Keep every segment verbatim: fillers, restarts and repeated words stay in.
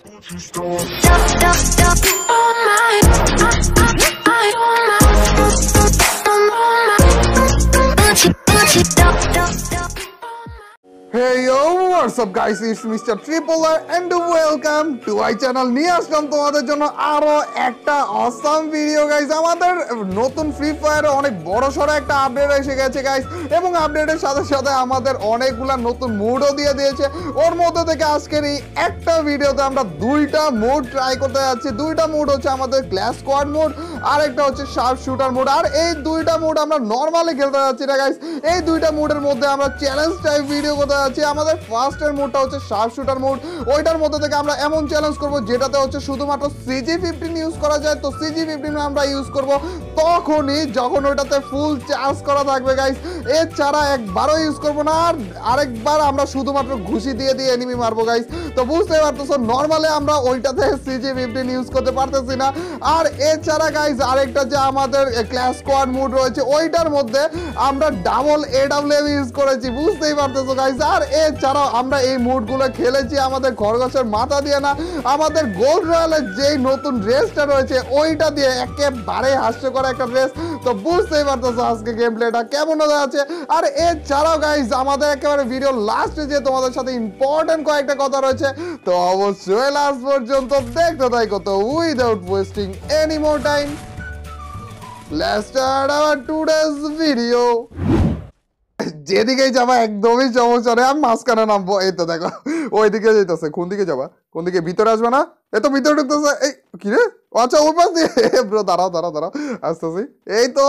Hey yo, what's up guys, it's Mister Triple R and welcome to my channel. নিয়ে আসলাম তোমাদের জন্য আরো একটা অসাম ভিডিও গাইস। আমাদের নতুন ফ্রি ফায়ারে অনেক বড় সড়ো একটা আপডেট এসে গেছে গাইস, এবং আপডেটের সাথে সাথে আমাদের অনেকগুলা নতুন মুডও দিয়ে দিয়েছে। ওর মধ্যে থেকে আজকের এই একটা ভিডিওতে আমরা দুইটা মুড ট্রাই করতে যাচ্ছি। দুইটা মুড হচ্ছে আমাদের ক্লাস স্কোয়াড মুড, আর একটা হচ্ছে শার্প শুটার মুড। আর এই দুইটা মুড আমরা নর্মালি খেলতে যাচ্ছি না গাইস, এই দুইটা মুডের মধ্যে আমরা চ্যালেঞ্জ টাইপ ভিডিও করতে যাচ্ছি। আমাদের ফার্স্টের মুডটা হচ্ছে শার্প শুটার মুড। ওইটার মধ্যে থেকে আমরা এমন চ্যালেঞ্জ করব যেটাতে হচ্ছে শুধুমাত্র সিজি ফিফটিন ইউজ করা যায়। তো সিজি ফিফটিন আমরা ইউজ করব তখনই যখন ওইটাতে ফুল চার্জ করা থাকবে গাইস, এছাড়া একবারও ইউজ করব না। আর আরেকবার আমরা শুধুমাত্র ঘুষি দিয়ে দিয়ে এনিমি মারবো গাইস। তো বুঝতে পারতেছো নর্মালি আমরা ওইটাতে সিজি ফিফটিন ইউজ করতে পারতেছি না। আর এছাড়া গাইস আরেকটা যে আমাদের ক্লাস স্কোয়াড মুড রয়েছে ওইটার মধ্যে আমরা ডাবল এডাব্লিউএম ইউজ করেছি, বুঝতেই পারতেছো গাইস। আর এছাড়াও আমরা এই মুডগুলো খেলেছি আমাদের খরগোশের মাথা দিয়ে না, আমাদের গোল্ড রয়্যালের যেই নতুন ড্রেসটা রয়েছে ওইটা দিয়ে, একেবারে হাস্যকর একটা ড্রেস। তো বুঝতেই পারতেছো আজকে গেম প্লেটা কেমন হতে আছে। আর এছাড়াও গাইস আমাদের একেবারে ভিডিও লাস্টে যে তোমাদের সাথে ইম্পর্টেন্ট কয়েকটা কথা রয়েছে, তো অবশ্যই লাস্ট পর্যন্ত দেখতে থাকো। তো without wasting any more time, let's start our today's video. যেদিকেই যাবা একদমই সমস্যা নেই, আমি মাঝখানে নামবো। এই তো দেখো ওইদিকে যেতেছে, কোন দিকে যাবা, কোন দিকে, ভিতরে আসবে না? এই তো ভিতরে ঢুকতেছে। এই কি রে, আচ্ছা ওই পাশ দিয়ে। ব্রো দাঁড়াও দাঁড়াও দাঁড়াও, আসতেছি। এই তো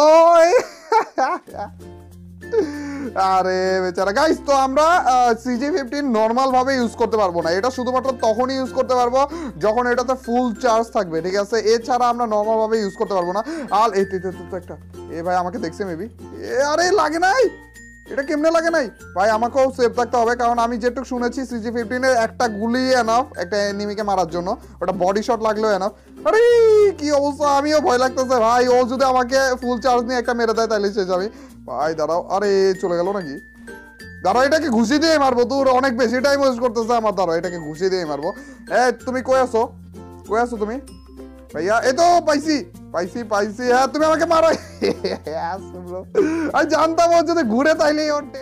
আরে বেচারা গাইস, তো আমরা সিজি ফিফটিন নর্মাল ভাবে ইউজ করতে পারবো না। এটা শুধুমাত্র তখনই ইউজ করতে পারবো যখন এটাতে ফুল চার্জ থাকবে, ঠিক আছে? এছাড়া আমরা নর্মাল ভাবে ইউজ করতে পারবো না। আর এই তো একটা, এ ভাই আমাকে দেখছে মেবি। আরে লাগে নাই, এটা কেমনে লাগে নাই ভাই? আমাকেও সেফ থাকতে হবে, কারণ আমি যেটুকু শুনেছি সিজি ফিফটিনের একটা গুলি এনাফ একটা এনিমিকে মারার জন্য, ওটা বডি শট লাগলেও এনাফ। আরে কি অবস্থা, আমিও ভয় লাগতেছে ভাই। ও যদি আমাকে ফুল চার্জ নিয়ে একটা মেরে দেয় তাহলে শেষ আমি। ভাই দাঁড়াও, আরে চলে গেল নাকি? দাঁড়াও, এটাকে ঘুষি দিয়ে মারবো। তোর অনেক বেশি টাইম ওয়েস্ট করতেছে আমার। দাঁড়াও, এটাকে ঘুষি দিয়ে মারবো। এ তুমি কই আছো, কই আছো তুমি ভাইয়া? এই তো পাইছি পাইছি পাইছি হ্যাঁ, তুমি আমাকে মারো। আমি জানতাম ও যদি ঘুরে তাইলে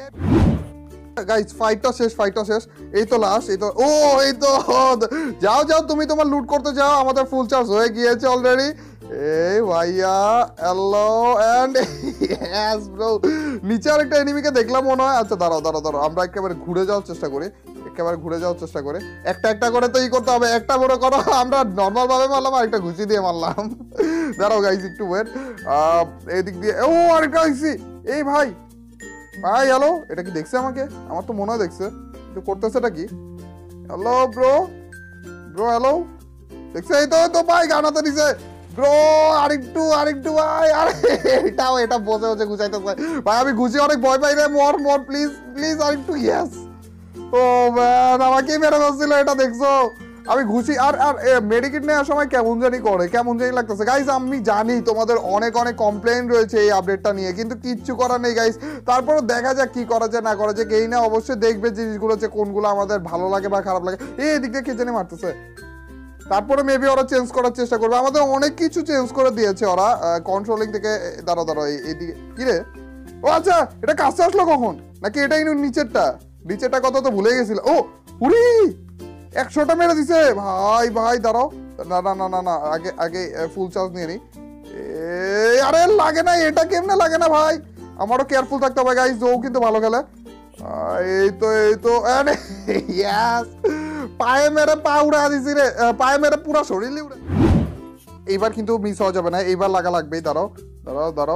গাইস ফাইটটা শেষ, ফাইটটা শেষ। এই তো লাস্ট, এই তো ও এই তো যাও যাও, তুমি তোমার লুট করতে যাও, আমাদের ফুল চার্জ হয়ে গিয়েছে অলরেডি। এই ভাইয়া হ্যালো এন্ড ইয়েস ব্রো, নিচে আরেকটা এনিমিকে দেখলাম মনে হয়। আচ্ছা দাঁড়াও দাঁড়াও দাঁড়াও, আমরা একেবারে ঘুরে যাওয়ার চেষ্টা করি, একেবারে ঘুরে যাওয়ার চেষ্টা করে একটা একটা করে তো ই করতে হবে। একটা বড় করো, আমরা নর্মাল ভাবে মারলাম আর একটা ঘুষি দিয়ে মারলাম। দাঁড়াও গাইস একটু ওয়েট, এইদিক দিয়ে ও আরেকটা হইছি। এই ভাই ভাই হ্যালো, এটা কি দেখছে আমাকে? আমার তো মনে হয় দেখছে। কিন্তু করতেছে এটা কি? হ্যালো ব্রো, ব্রো হ্যালো, দেখছে? এই তো তো ভাই গানাতে দিছে ব্রো। আরেকটু আরেকটু ভাই, আরে এটাও এটা বসে বসে গুছাইতে ভাই। আমি ঘুষি অনেক ভয় পাই রে, মর মর প্লিজ প্লিজ আরেকটু। ইয়েস, ও ম্যান আমাকেই মেরে বসছিল, এটা দেখছো? আমি ঘুষি আর আর মেডিকেট নেওয়ার সময় কেমন জানি করে, কেমন জানি লাগতেছে গাইস। আমি জানি তোমাদের অনেক অনেক কমপ্লেইন রয়েছে এই আপডেটটা নিয়ে, কিন্তু কিচ্ছু করার নেই গাইস। তারপরে দেখা যাক কি করা যায় না করা যায়। কেই না অবশ্যই দেখবে জিনিসগুলো যে কোনগুলো আমাদের ভালো লাগে বা খারাপ লাগে। এই দিক দিয়ে কে জানি মারতেছে, তারপরে মেবি ওরা চেঞ্জ করার চেষ্টা করবে। আমাদের অনেক কিছু চেঞ্জ করে দিয়েছে ওরা কন্ট্রোলিং থেকে। দাঁড়া দাঁড়া, এইদিকে কি রে? ও আচ্ছা, এটা কাছে আসলো কখন? নাকি এটাই নিচেরটা? নিচেরটা কথা তো ভুলে গেছিল। ও উড়ি একশোটা মেরে দিছে ভাই। ভাই দাঁড়াও, না না না না না, আগে আগে ফুল চার্জ নিয়ে নি। আরে লাগে না, এটা কেমনে লাগে না ভাই? আমারও কেয়ারফুল থাকতে হবে গাইস, ও কিন্তু ভালো খেলে। এই তো এই তো ইয়েস, পায়ে মেরে পা উড়া দিছি রে, পায়ে মেরে পুরো শরীর উড়ে। এইবার কিন্তু মিস হওয়া যাবে না, এইবার লাগা লাগবে। দাঁড়াও দাঁড়াও দাঁড়াও,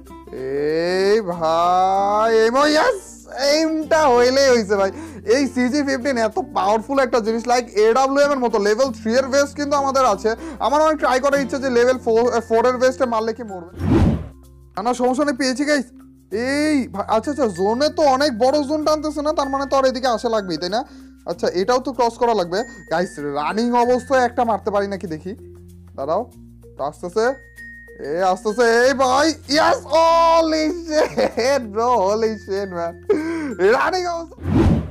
এই ভাই এমো ইয়েস, এইমটা হইলেই হইছে ভাই। এই সিজি ফিফটিন এত পাওয়ারফুল একটা জিনিস, লাইক এডাব্লিউএম এর মতো। লেভেল থ্রি এর ভেস্ট কিন্তু আমাদের আছে। আমার অনেক ট্রাই করার ইচ্ছা যে লেভেল ফোর এর ভেস্টে মারলে কি মরবে না, সমস্যা নেই, পেয়েছি গাইস। এই আচ্ছা আচ্ছা, জোনে তো অনেক বড় জোন টানতেছে না, তার মানে তো আর এদিকে আসা লাগবেই তাই না? আচ্ছা এটাও তো ক্রস করা লাগবে গাইস। রানিং অবস্থায় একটা মারতে পারি নাকি দেখি, দাঁড়াও। আসতেছে, এ আসতেছে, এই ভাই yes, holy shit bro, holy shit man. Running অবস্থা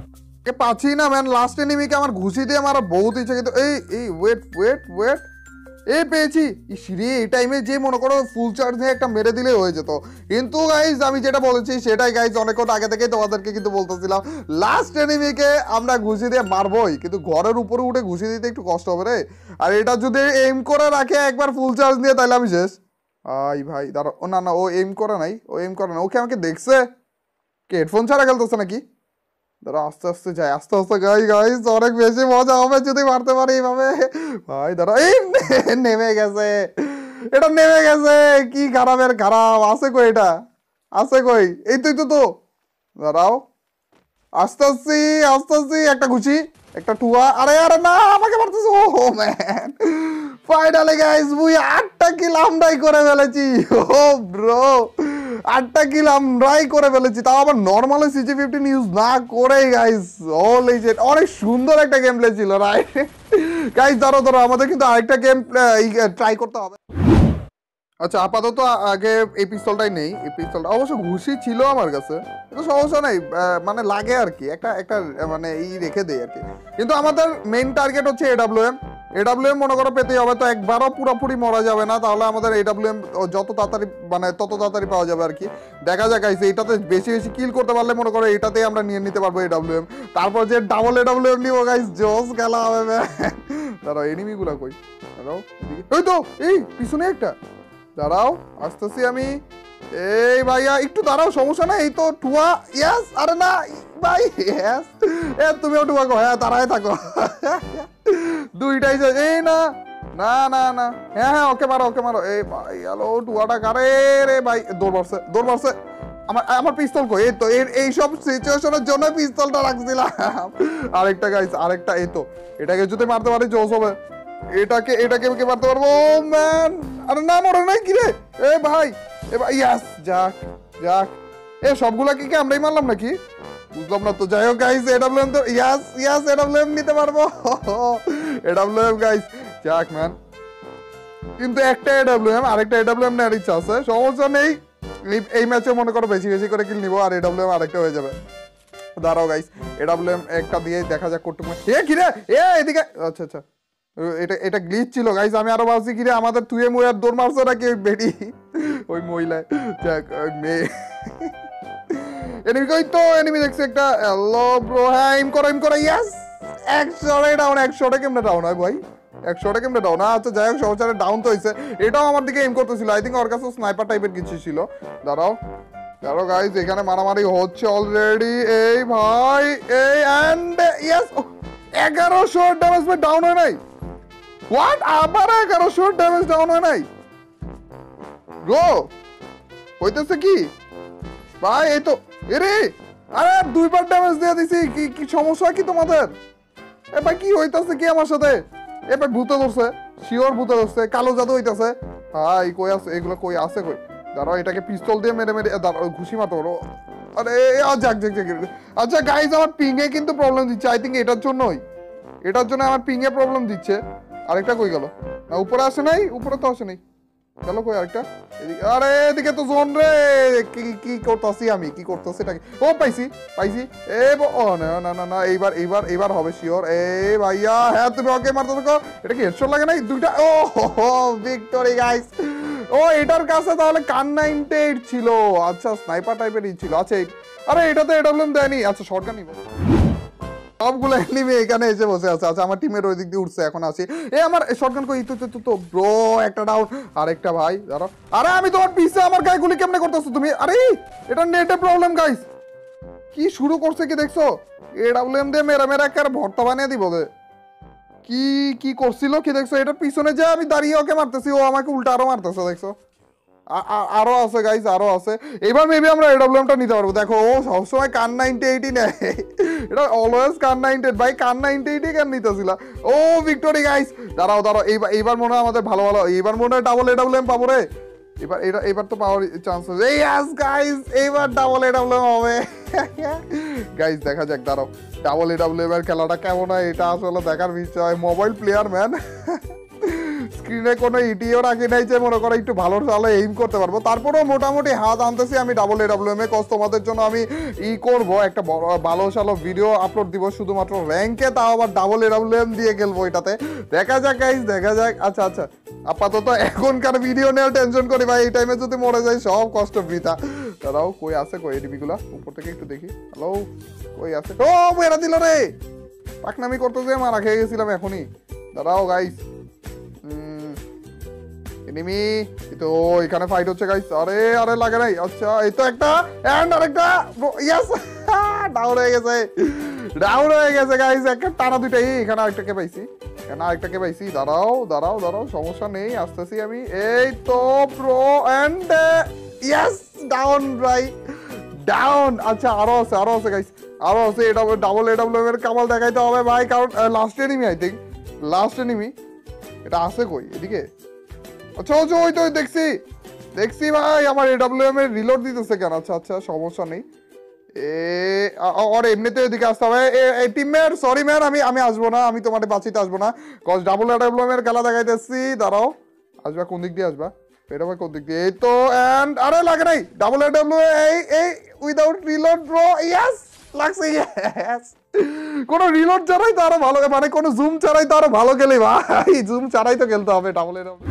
এ পাচ্ছি না ম্যান, লাস্ট এনিমিকে আমার ঘুষি দিয়ে মারা বহুত ইচ্ছা, কিন্তু এই এই ওয়েট ওয়েট ওয়েট এই পেয়েছি। ইসরে এই টাইমে যে মনে করো ফুল চার্জ নিয়ে একটা মেরে দিলে হয়ে যেত। কিন্তু গাইজ আমি যেটা বলেছি সেটাই গাইজ, অনেকক্ষণ আগে থেকে তোমাদেরকে কিন্তু বলতেছিলাম লাস্ট এনিমিকে আমরা ঘুষি দিয়ে মারবই, কিন্তু ঘরের উপরে উঠে ঘুষি দিতে একটু কষ্ট হবে রে। আর এটা যদি এইম করে রাখে একবার ফুল চার্জ নিয়ে, তাহলে আমি শেষ। আই ভাই দাঁড়া, ও না না ও এইম করে নাই, ও এইম করে না, ওকে আমাকে দেখছে কে হেডফোন ছাড়া খেলতেছে নাকি? দাঁড়া আস্তে আস্তে যাই, আস্তে আস্তে গাই গাইস, অনেক বেশি মজা হবে যদি মারতে পারি এইভাবে। ভাই দাঁড়া, এই নেমে গেছে, এটা নেমে গেছে, কি খারাপের খারাপ। আছে কই এটা, আছে কই? এই তুই তো তো দাঁড়াও, আস্তে আস্তে আস্তে আস্তে একটা ঘুষি, একটা টুয়া। আরে আরে না, আমাকে মারতেছে। ও ম্যান, ফাইনালি গাইস মুই আটটা কিল আমরাই করে ফেলেছি। ও ব্রো, আটটা কিল আমরাই করে ফেলেছি, তাও আবার নর্মালি সিজি ফিফটিন ইউজ না করে গাইস। হোলি শিট, অনেক সুন্দর একটা গেম প্লে ছিল রাইট গাইস। ধরো ধরো আমাদের কিন্তু আরেকটা গেম ট্রাই করতে হবে। আচ্ছা আপাতত আগে এই পিস্তলটাই নেই, এই পিস্তলটা অবশ্য ঘুষি ছিল আমার কাছে, কিন্তু সমস্যা নেই, মানে লাগে আর কি, একটা একটা মানে এই রেখে দেই আর কি। কিন্তু আমাদের মেইন টার্গেট হচ্ছে এডাব্লিউএম। এডাব্লিউএম মনে করো পেতেই হবে, তো একবারও পুরোপুরি মরা যাবে না, তাহলে আমাদের এডাব্লিউএম যত তাড়াতাড়ি মানে তত তাড়াতাড়ি পাওয়া যাবে আর কি। দেখা যাক গাইস, এইটাতে বেশি বেশি কিল করতে পারলে মনে করো এইটাতেই আমরা নিয়ে নিতে পারবো এডাব্লিউএম। তারপর যে ডাবল এডাব্লিউএম নিবো গাইস, জোস খেলা হবে। দাঁড়াও এনিমিগুলা কই, দাঁড়াও ওই তো এই পিছনে একটা, দাঁড়াও আসতেছি আমি। এই ভাইয়া একটু দাঁড়াও, সমস্যা নাই, এই তো টুয়া। ইয়াস, আরে না ভাই, ইয়াস এ তুমিও টুয়া কো, হ্যাঁ দাঁড়ায় থাকো। দুইটাই এই না না না না, হ্যাঁ হ্যাঁ ওকে মারো ওকে মারো। এই ভাই হ্যালো, টুয়াটা কারে রে ভাই, দৌড় মারছে দৌড় মারছে। আমার আমার পিস্তল কই? এই তো এই সব সিচুয়েশনের জন্য পিস্তলটা রাখছিলাম। আরেকটা গাইস, আরেকটা, এই তো এটাকে যদি মারতে পারি জোস হবে। এটাকে এটাকে কে মারতে পারবো? ও ম্যান, আরে না মরে নাই কি রে? এ ভাই এ ভাই, ইয়াস, যাক যাক। এ সবগুলা কি কি আমরাই মারলাম নাকি? বুঝলাম না তো। যাই হোক গাইস, এডাব্লিউএম তো ইয়াস ইয়াস এডাব্লিউএম নিতে পারবো। এডাব্লিউএম গাইস, যাক ম্যান। কিন্তু একটা এডাব্লিউএম, আরেকটা এডাব্লিউএম নেওয়ার ইচ্ছা আছে, সমস্যা নেই। এই ম্যাচে মনে করো বেশি বেশি করে কিল নিবো, আর এডাব্লিউএম আরেকটা হয়ে যাবে। দাঁড়াও গাইস, এডাব্লিউএম একটা দিয়ে দেখা যাক করতে। এ কি রে, এ এদিকে, আচ্ছা আচ্ছা এটা এটা গ্লিচ ছিল গাইস। আমি আরো ভাবছি কি রে আমাদের তুই মুই আর দৌড় মারছে নাকি ওই বেডি, ওই মহিলায়। যাক মেয়ে এনিমি কই তো, এনিমি দেখছে একটা। হ্যালো ব্রো, হ্যাঁ এম করো এম করো, ইয়েস। একশোরে ডাউন, একশোরে কেমনে ডাউন হয় ভাই, একশোরে কেমনে ডাউন? আচ্ছা যাই হোক, সহচারে ডাউন তো হয়েছে। এটাও আমার দিকে এম করতেছিল, আই থিঙ্ক ওর কাছে স্নাইপার টাইপের কিছু ছিল। দাঁড়াও দাঁড়াও গাইস, এখানে মারামারি হচ্ছে অলরেডি। এই ভাই এই এন্ড ইয়েস, এগারোশো ড্যামেজ পে ডাউন হয় নাই। হোয়াট, আবার এগারোশো ড্যামেজ ডাউন হয় নাই ব্রো? হইতেছে কি ভাই? এই তো এরে, আরে দুইবার ড্যামেজ দিয়ে দিছি, কি কি সমস্যা কি তোমাদের? এ ভাই কি হইতাছে কি আমার সাথে? এ ভাই ভূতে ধরছে, শিওর ভূতে ধরছে, কালো জাদু হইতাছে। ভাই কই আছে এগুলো, কই আছে কই? দাঁড়াও এটাকে পিস্তল দিয়ে মেরে মেরে দাঁড়াও ঘুষি মারতে পারো। আরে যাক যাক যাক। আচ্ছা গাইজ, আমার পিংয়ে কিন্তু প্রবলেম দিচ্ছে, আই থিঙ্ক এটার জন্যই, এটার জন্য আমার পিংয়ে প্রবলেম দিচ্ছে। আরেকটা কই গেল? না উপরে আসে নাই, উপরে তো আসে নাই, গেল কই আরেকটা? এদিকে, আরে এদিকে তো জোন রে। কি কি করতেছি আমি, কি করতেছি এটাকে? ও পাইছি পাইছি। এ ও না না না না, এইবার এইবার এইবার হবে শিওর। এ ভাইয়া, হ্যাঁ তুমি ওকে মারতে থাকো। এটা কি হেডশট লাগে নাই দুইটা? ও হো, ভিক্টরি গাইস। ও এটার কাছে তাহলে কান নাইনটি এইট ছিল। আচ্ছা স্নাইপার টাইপেরই ছিল। আচ্ছা আরে এটাতে এডাব্লিউএম দেয়নি। আচ্ছা শটগান নিব। সবগুলো এনিমি এখানে এসে বসে আছে। আচ্ছা আমার টিমের ওই দিক দিয়ে উঠছে, এখন আসি। এ আমার শটগান কই? তো তো তো ব্রো একটা ডাউন, আরেকটা ভাই দাঁড়াও। আরে আমি তোমার পিছে, আমার গায়ে গুলি কেমনে করতেছো তুমি? আরে এটা নেটে প্রবলেম গাইস। কি শুরু করছে কি দেখছো? এডাব্লিউএম দিয়ে মেরা মেরা একেবারে ভর্তা বানিয়ে দিব। কি কি করছিল কি দেখছো? এটার পিছনে যে আমি দাঁড়িয়ে ওকে মারতেছি, ও আমাকে উল্টা আরো মারতেছে দেখছো? আরো আছে গাইস, আরো আছে। এবার মেবি আমরা এডাব্লিউএমটা নিতে পারবো। দেখো ও সবসময় কান নাইনটি এইটই নেয়, এটা অলওয়েজ কান নাইনটি এইট। ভাই কান নাইনটি এইটই কেন নিতেছিল? ও ভিক্টোরি গাইস, দাঁড়াও দাঁড়াও, এইবার এইবার মনে হয় আমাদের ভালো ভালো, এইবার মনে হয় ডাবল এডাব্লিউএম পাবো রে। এবার এটা এবার তো পাওয়ার চান্স আছে। ইয়েস গাইস, এইবার ডাবল এডাব্লিউএম হবে গাইস। দেখা যাক, দাঁড়াও ডাবল এডাব্লিউএম এর খেলাটা কেমন হয়, এটা আসলে দেখার বিষয়। মোবাইল প্লেয়ার ম্যান, স্ক্রিনে কোনো ইটিও রাখি নাই যে মনে করো একটু ভালো ভালো এইম করতে পারবো, তারপরেও মোটামুটি হাত আনতেছি আমি ডাবল এ ডাব্লিউ এম এ। কজ তোমাদের জন্য আমি ই করব একটা ভালো সালো ভিডিও আপলোড দিব শুধুমাত্র র্যাঙ্কে, তাও আবার ডাবল এ ডাব্লিউ এম দিয়ে খেলবো এটাতে। দেখা যাক গাইস, দেখা যাক। আচ্ছা আচ্ছা, আপাতত এখনকার ভিডিও নিয়ে টেনশন করি ভাই, এই টাইমে যদি মরে যায় সব কষ্ট বৃথা। দাঁড়াও, কই আছে কই এডিবিগুলা, উপর থেকে একটু দেখি। হ্যালো, কই আছে? ও মেরা দিল রে, পাকনামি করতে যে মারা খেয়ে গেছিলাম এখনই। দাঁড়াও গাইস, এনিমি তো এখানে ফাইট হচ্ছে গাইস। আরে আরে লাগে নাই। আচ্ছা এই তো একটা এন্ড আরেকটা, ইয়েস ডাউন হয়ে গেছে, ডাউন হয়ে গেছে গাইস। একটা টানা দুইটাই, এখানে আরেকটাকে পাইছি, এখানে আরেকটাকে পাইছি। দাঁড়াও দাঁড়াও দাঁড়াও, সমস্যা নেই, আসতেছি আমি। এই তো প্রো এন্ড ইয়েস ডাউন ভাই, ডাউন। আচ্ছা আরো আছে, আরো আছে গাইস, আরো আছে। এটা ডাবল এ ডাব্লিউ এম এর কামাল দেখাইতে হবে ভাই, কারণ last enemy, I think last enemy. এটা আছে কই এদিকে? আচ্ছা আচ্ছা, ওই তো দেখছি দেখছি ভাই, আমার এ ডাব্লিউ এম এর রিলোড দিতেছে কেন? আচ্ছা আচ্ছা, সমস্যা নেই। এ আর এমনিতে এদিকে আসতে হবে। টিমমেট সরি ম্যান, আমি আমি আসবো না, আমি তোমাদের বাঁচিতে আসবো না, cause double A W M এর খেলা দেখাইতেছি। দাঁড়াও, আসবা কোন দিক দিয়ে আসবা? এটা ভাই কোন দিক দিয়ে? এই তো এন্ড আরে লাগে নাই, ডাবল এ ডাব্লিউ এই এই উইদাউট রিলোড ব্রো, ইয়েস লাগছে, ইয়েস। কোনো রিলোড ছাড়াই তো আরো ভালো, মানে কোনো জুম ছাড়াই তো আরো ভালো খেলে ভাই, জুম ছাড়াই তো খেলতে হবে ডাবল এ ডাব্লিউ।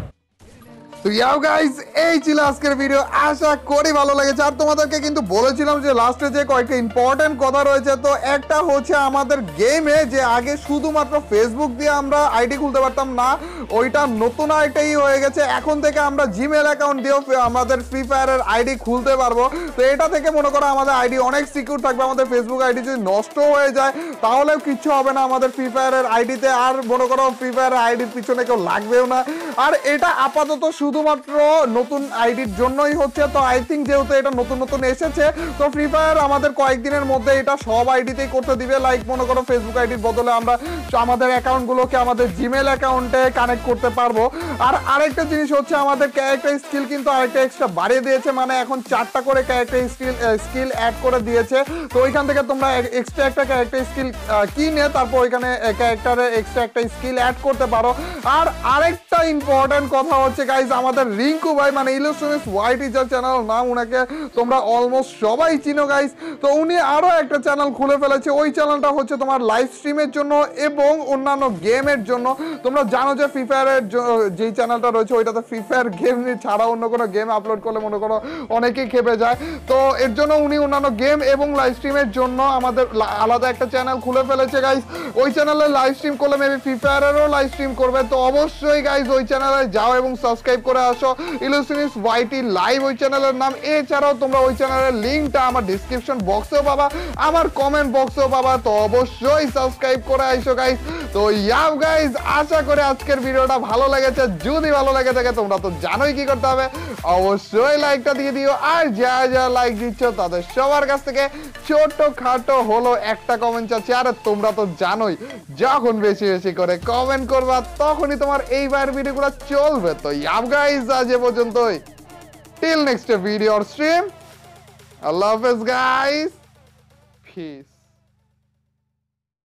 তো ইয়াও গাইস, এই ছিল আজকের ভিডিও, আশা করি ভালো লেগেছে। আর তোমাদেরকে কিন্তু বলেছিলাম যে লাস্টে যে কয়েকটা ইম্পর্টেন্ট কথা রয়েছে, তো একটা হচ্ছে আমাদের গেমে যে আগে শুধুমাত্র ফেসবুক দিয়ে আমরা আইডি খুলতে পারতাম না, ওইটা নতুন আরেকটাই হয়ে গেছে। এখন থেকে আমরা জিমেল অ্যাকাউন্ট দিয়েও আমাদের ফ্রি ফায়ারের আইডি খুলতে পারবো। তো এটা থেকে মনে করো আমাদের আইডি অনেক সিকিউর থাকবে। আমাদের ফেসবুক আইডি যদি নষ্ট হয়ে যায় তাহলেও কিচ্ছু হবে না আমাদের ফ্রি ফায়ারের আইডিতে, আর মনে করো ফ্রি ফায়ারের আইডির পিছনে কেউ লাগবেও না। আর এটা আপাতত শুধুমাত্র নতুন আইডির জন্যই হচ্ছে। তো আই থিঙ্ক যেহেতু এটা নতুন নতুন এসেছে, তো ফ্রি ফায়ার আমাদের কয়েকদিনের মধ্যে এটা সব আইডিতেই করতে দিবে। লাইক মনে করো ফেসবুক আইডির বদলে আমরা আমাদের অ্যাকাউন্টগুলোকে আমাদের জিমেল অ্যাকাউন্টে কানেক্ট করতে পারবো। আর আরেকটা জিনিস হচ্ছে আমাদের ক্যারেক্টার স্কিল কিন্তু আরেকটা এক্সট্রা বাড়িয়ে দিয়েছে, মানে এখন চারটা করে ক্যারেক্টার স্কিল স্কিল অ্যাড করে দিয়েছে। তো ওইখান থেকে তোমরা এক্সট্রা একটা ক্যারেক্টার স্কিল কিনে তারপর ওইখানে ক্যারেক্টারে এক্সট্রা একটা স্কিল অ্যাড করতে পারো। আর আরেকটা ইম্পর্টেন্ট কথা হচ্ছে গাইজ, আমাদের রিঙ্কু ভাই মানে ইলুস্ট্রেটর ওয়াই টিচার চ্যানেল নাম, উনাকে তোমরা অলমোস্ট সবাই চিনো গাইজ। তো উনি আরো একটা চ্যানেল খুলে ফেলেছে, ওই চ্যানেলটা হচ্ছে তোমার লাইভ স্ট্রিমের জন্য এবং অন্যান্য গেমের জন্য। তোমরা জানো যে ফ্রি ফায়ারের যেই চ্যানেলটা রয়েছে ওইটাতে ফ্রি ফায়ার গেম ছাড়া অন্য কোনো গেম আপলোড করলে মনে করো অনেকেই খেপে যায়। তো এর জন্য উনি অন্যান্য গেম এবং লাইভ স্ট্রিমের জন্য আমাদের আলাদা একটা চ্যানেল খুলে ফেলেছে গাইজ। ওই চ্যানেলে লাইভ স্ট্রিম করলে মেবি ফ্রি ফায়ারেরও লাইভ স্ট্রিম করবে। তো অবশ্যই গাইজ ওই চ্যানেলে যাও এবং সাবস্ক্রাইব করে আসো, ইলুস্ট্রেটর ওয়াইটি লাইভ ওই চ্যানেলের নাম। এছাড়াও তোমরা ওই চ্যানেলের লিঙ্কটা আমার ডিসক্রিপশন বক্সেও পাবা, আমার কমেন্ট বক্সেও পাবা। তো অবশ্যই সাবস্ক্রাইব করে আইসো গাইজ। তো ইয়াও গাইজ, আশা করে আজকের ভিডিওটা ভালো লেগেছে। যদি ভালো লেগে থাকে তোমরা তো জানোই কি করতে হবে, অবশ্যই লাইকটা দিয়ে দিও। আর যা যা লাইক দিচ্ছ তাদের সবার কাছ থেকে ছোট খাটো হলো একটা কমেন্ট চাচ্ছি। আর তোমরা তো জানোই যখন বেশি বেশি করে কমেন্ট করবা তখনই তোমার এইবার ভিডিওগুলো চলবে। তো ইয়াও গাইজ, আজ এ পর্যন্তই, till next video or stream, আল্লাহ হাফেজ গাইজ, পিস।